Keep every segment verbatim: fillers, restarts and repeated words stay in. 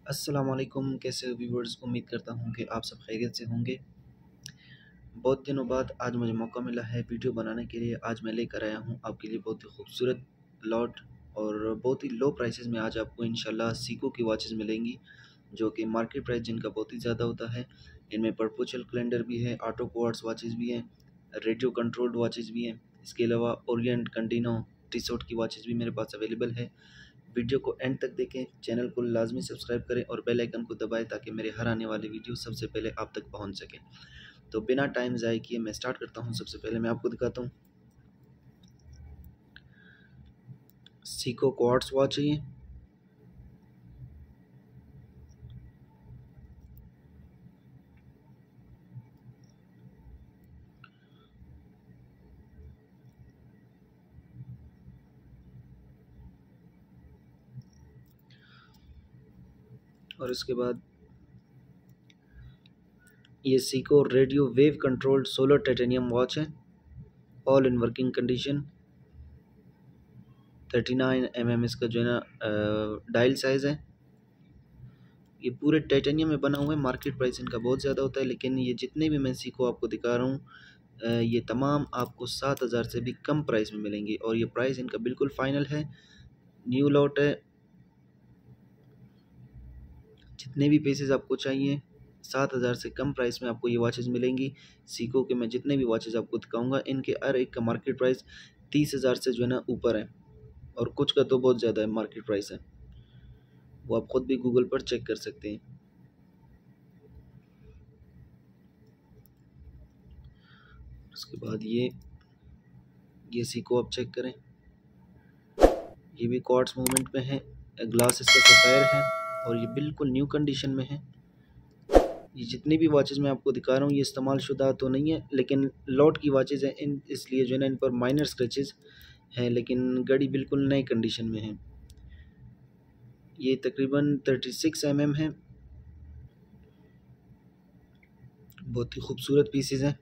अस्सलाम वालेकुम। कैसे हो व्यूवर्स? उम्मीद करता हूँ कि आप सब खैरियत से होंगे। बहुत दिनों बाद आज मुझे मौका मिला है वीडियो बनाने के लिए। आज मैं लेकर आया हूँ आपके लिए बहुत ही खूबसूरत लॉट और बहुत ही लो प्राइसेस में आज आपको इंशाल्लाह सीको की वॉचेस मिलेंगी, जो कि मार्केट प्राइस जिनका बहुत ही ज़्यादा होता है। इनमें परपेचुअल कैलेंडर भी है, ऑटो क्वार्ट्स वॉचेस भी हैं, रेडियो कंट्रोल्ड वॉचेस भी हैं। इसके अलावा ओरिएंट, कंटिनो, टिसोट की वॉचेस भी मेरे पास अवेलेबल है। वीडियो को एंड तक देखें, चैनल को लाजमी सब्सक्राइब करें और बेल आइकन को दबाएं ताकि मेरे हर आने वाले वीडियो सबसे पहले आप तक पहुंच सके। तो बिना टाइम ज़ाय किए मैं स्टार्ट करता हूं। सबसे पहले मैं आपको दिखाता हूं सीको क्वार्ट्स वॉच है ये। और उसके बाद ये Seiko radio wave controlled solar titanium watch है, all in working condition. Thirty nine m m इसका जो है ना डायल साइज़ है। ये पूरे टाइटेनियम में बना हुआ है। मार्केट प्राइस इनका बहुत ज़्यादा होता है, लेकिन ये जितने भी मैं सीको आपको दिखा रहा हूँ ये तमाम आपको सात हज़ार से भी कम प्राइस में मिलेंगे और ये प्राइस इनका बिल्कुल फाइनल है। न्यू लॉट है। जितने भी पीसेस आपको चाहिए सात हज़ार से कम प्राइस में आपको ये वॉचेस मिलेंगी। सीको के मैं जितने भी वॉचेस आपको दिखाऊंगा इनके हर एक का मार्केट प्राइस तीस हज़ार से जो है ना ऊपर है, और कुछ का तो बहुत ज़्यादा है मार्केट प्राइस है। वो आप खुद भी गूगल पर चेक कर सकते हैं। उसके बाद ये ये सीको आप चेक करें, ये भी क्वार्ट्स मूवमेंट में है, ग्लास इसका सफ़ेयर है और ये बिल्कुल न्यू कंडीशन में है। ये जितनी भी वॉचेस मैं आपको दिखा रहा हूँ ये इस्तेमाल शुदा तो नहीं है, लेकिन लॉट की वॉचेस हैं, इन इसलिए जो है ना इन पर माइनर स्क्रैचेस हैं, लेकिन घड़ी बिल्कुल नई कंडीशन में है। ये तकरीबन थर्टी सिक्स एम एम है। बहुत ही खूबसूरत पीसेस हैं।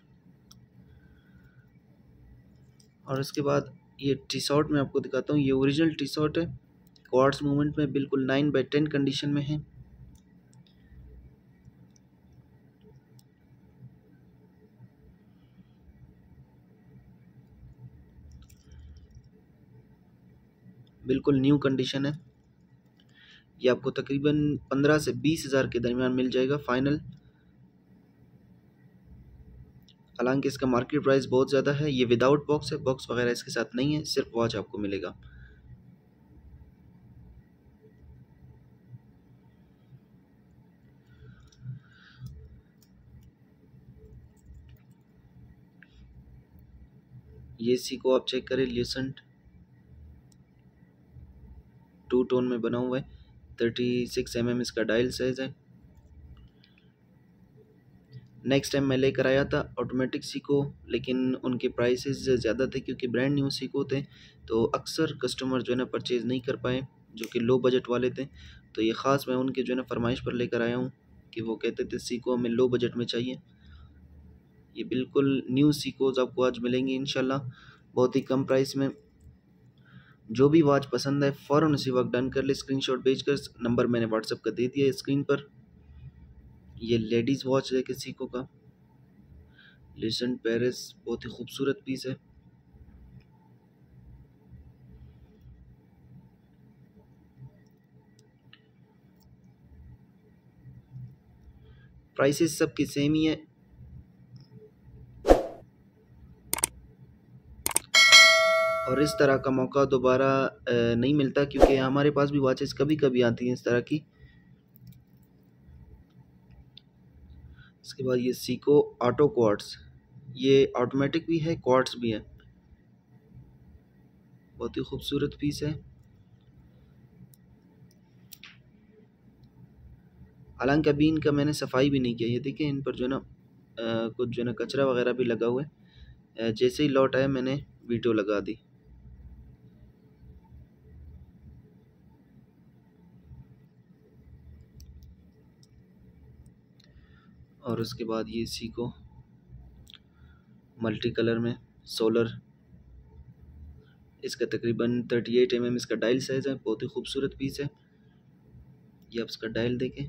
और उसके बाद ये टी शर्ट मैं आपको दिखाता हूँ। ये ओरिजिनल टी शर्ट है, क्वार्ट्स मूवमेंट में, बिल्कुल नाइन बाई टेन कंडीशन में है। बिल्कुल न्यू कंडीशन है। ये आपको तकरीबन पंद्रह से बीस हज़ार के दरमियान मिल जाएगा फाइनल। हालांकि इसका मार्केट प्राइस बहुत ज़्यादा है। ये विदाउट बॉक्स है, बॉक्स वगैरह इसके साथ नहीं है, सिर्फ वॉच आपको मिलेगा। ये सी को आप चेक करें, ल्यूसेंट टू टोन में बना हुआ है। थर्टी सिक्स एम एम इसका डायल साइज है। नेक्स्ट टाइम मैं लेकर आया था ऑटोमेटिक सीको, लेकिन उनके प्राइसेस ज़्यादा थे क्योंकि ब्रांड न्यू सीको थे, तो अक्सर कस्टमर जो है ना परचेज़ नहीं कर पाए जो कि लो बजट वाले थे। तो ये ख़ास मैं उनके जो है ना फरमाइश पर लेकर आया हूँ कि वो कहते थे सीको हमें लो बजट में चाहिए। ये बिल्कुल न्यू सीकोज आपको आज मिलेंगी इंशाल्लाह बहुत ही कम प्राइस में। जो भी वॉच पसंद है फ़ौरन उसी वक्त डन कर ले, स्क्रीनशॉट भेजकर। नंबर मैंने व्हाट्सएप का दे दिया है स्क्रीन पर। ये लेडीज़ वॉच है किसी को का ल्यूसेंट पेरिस, बहुत ही खूबसूरत पीस है। प्राइसेस सबकी सेम ही है। और इस तरह का मौका दोबारा नहीं मिलता क्योंकि हमारे पास भी वॉचेस कभी कभी आती हैं इस तरह की। इसके बाद ये सीको ऑटो क्वार्ट्स, ये ऑटोमेटिक भी है, क्वार्ट्स भी है। बहुत ही खूबसूरत पीस है। हालांकि अभी इनका मैंने सफाई भी नहीं किया। ये देखिए इन पर जो है ना कुछ जो है ना कचरा वगैरह भी लगा हुआ है। जैसे ही लौट आया मैंने वीडियो लगा दी। और उसके बाद ये सीको मल्टी कलर में सोलर, इसका तकरीबन थर्टी एट एम एम इसका डायल साइज़ है। बहुत ही खूबसूरत पीस है। ये आप इसका डायल देखें,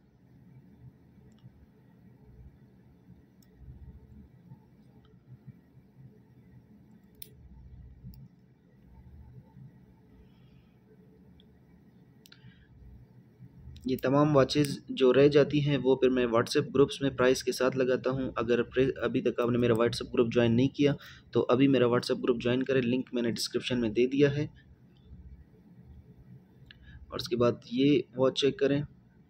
ये तमाम वॉचेस जो रह जाती हैं वो फिर मैं व्हाट्सएप ग्रुप्स में प्राइस के साथ लगाता हूं। अगर अभी तक आपने मेरा व्हाट्सएप ग्रुप ज्वाइन नहीं किया तो अभी मेरा व्हाट्सएप ग्रुप ज्वाइन करें, लिंक मैंने डिस्क्रिप्शन में दे दिया है। और उसके बाद ये वॉच चेक करें,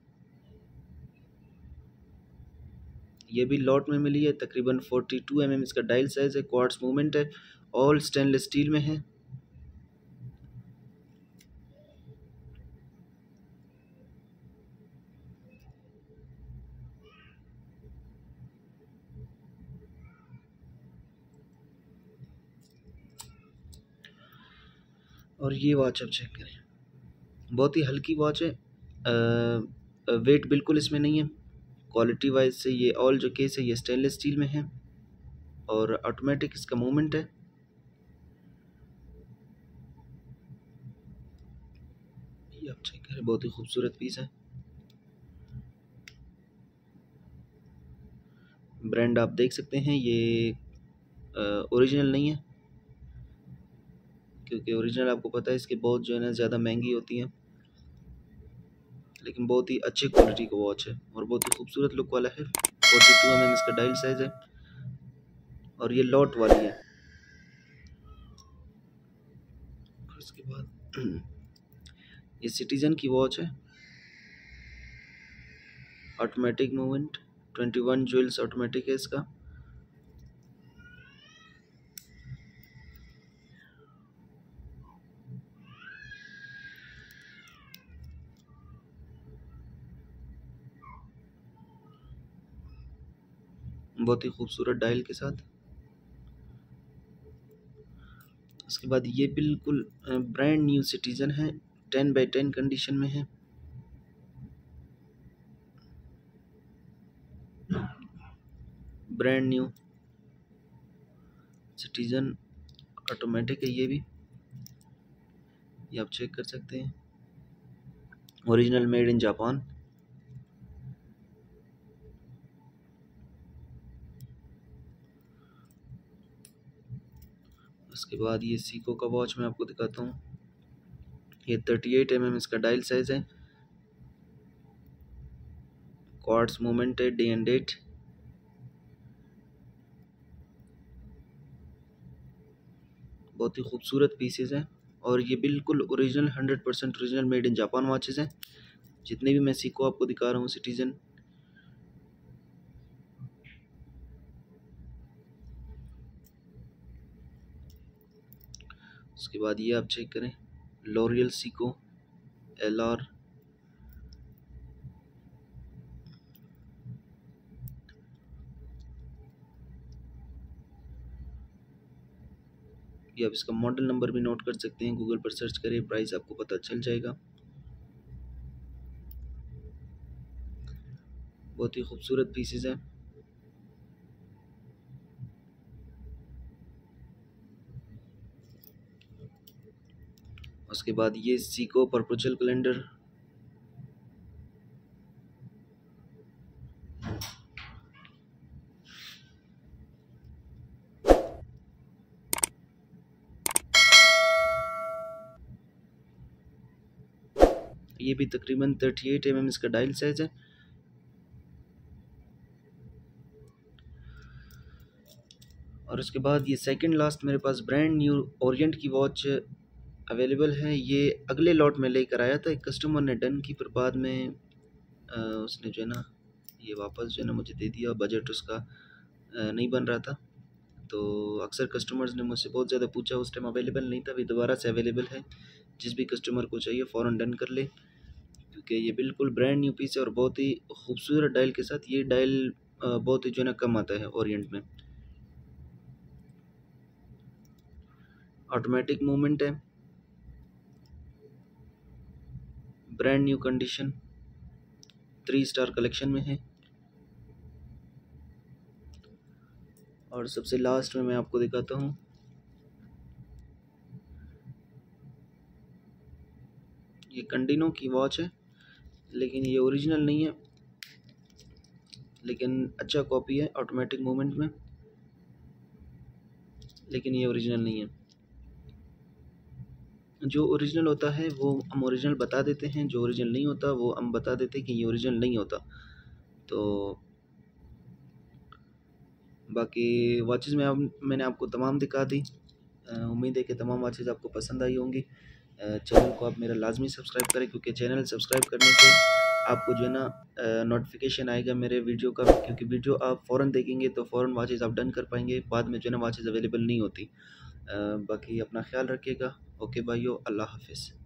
ये भी लॉट में मिली है, तकरीबन फोर्टी टू एम एम इसका डायल साइज है, क्वार्ट्स मूवमेंट है, ऑल स्टेनलेस स्टील में है। और ये वॉच आप चेक करें, बहुत ही हल्की वॉच है, वेट बिल्कुल इसमें नहीं है। क्वालिटी वाइज से ये ऑल जो केस है ये स्टेनलेस स्टील में है और ऑटोमेटिक इसका मूवमेंट है। ये आप चेक करें, बहुत ही खूबसूरत पीस है। ब्रांड आप देख सकते हैं, ये ओरिजिनल नहीं है, क्योंकि ओरिजिनल आपको पता है इसके बहुत जो है ना ज़्यादा महंगी होती हैं, लेकिन बहुत ही अच्छी क्वालिटी का वॉच है और बहुत ही खूबसूरत लुक वाला है। फोर्टी टू एम एम इसका डायल साइज है और ये लॉट वाली है। उसके बाद ये सिटीजन की वॉच है, automatic movement, twenty one jewels automatic है इसका। बहुत ही खूबसूरत डायल के साथ। उसके बाद ये बिल्कुल ब्रांड न्यू सिटीजन है, टेन बाई टेन कंडीशन में है। ब्रांड न्यू सिटीजन ऑटोमेटिक है, ये भी ये आप चेक कर सकते हैं, ओरिजिनल मेड इन जापान। उसके बाद ये सीको का वॉच मैं आपको दिखाता हूँ, ये थर्टी एट एम एम इसका डायल साइज है, क्वार्ट्स मूवमेंट है, डे एंड डेट। बहुत ही खूबसूरत पीसेस हैं और ये बिल्कुल original hundred percent original made in Japan watches हैं, जितने भी मैं सीको आपको दिखा रहा हूँ सिटीजन। उसके बाद ये आप चेक करें, लॉरियल सीको एल आर, ये आप इसका मॉडल नंबर भी नोट कर सकते हैं, गूगल पर सर्च करें, प्राइस आपको पता चल जाएगा। बहुत ही खूबसूरत पीसेस हैं। उसके बाद ये सीको परपेचुअल कैलेंडर, ये भी तकरीबन थर्टी एट एम एम इसका डायल साइज है। और उसके बाद ये सेकंड लास्ट मेरे पास ब्रांड न्यू ओरिएंट की वॉच अवेलेबल है। ये अगले लॉट में लेकर आया था, एक कस्टमर ने डन की, पर बाद में आ, उसने जो है ना ये वापस जो है ना मुझे दे दिया, बजट उसका आ, नहीं बन रहा था। तो अक्सर कस्टमर्स ने मुझसे बहुत ज़्यादा पूछा, उस टाइम अवेलेबल नहीं था, अभी दोबारा से अवेलेबल है। जिस भी कस्टमर को चाहिए फ़ौरन डन कर ले, क्योंकि ये बिल्कुल ब्रांड न्यू पीस है और बहुत ही खूबसूरत डायल के साथ। ये डायल बहुत ही जो है ना कम आता है ओरिएंट में। ऑटोमेटिक मूवमेंट है, brand new condition, three star collection में है। और सबसे लास्ट में मैं आपको दिखाता हूँ, ये कंडिनो की वॉच है, लेकिन ये ओरिजिनल नहीं है, लेकिन अच्छा कॉपी है ऑटोमेटिक मूवमेंट में, लेकिन ये ओरिजिनल नहीं है। जो ओरिजिनल होता है वो हम ओरिजिनल बता देते हैं, जो ओरिजिनल नहीं होता वो हम बता देते हैं कि ये ओरिजिनल नहीं होता। तो बाकी वॉचेज़ में अब मैंने आपको तमाम दिखा दी। उम्मीद है कि तमाम वॉचेज़ आपको पसंद आई होंगी। चैनल को आप मेरा लाजमी सब्सक्राइब करें, क्योंकि चैनल सब्सक्राइब करने से आपको जो है ना नोटिफिकेशन आएगा मेरे वीडियो का, क्योंकि वीडियो आप फ़ौरन देखेंगे तो फ़ौरन वॉचेज़ आप डन कर पाएंगे, बाद में जो है ना वॉचेज़ अवेलेबल नहीं होती। बाकी अपना ख्याल रखिएगा। ओके भाइयों, अल्लाह हाफिज़।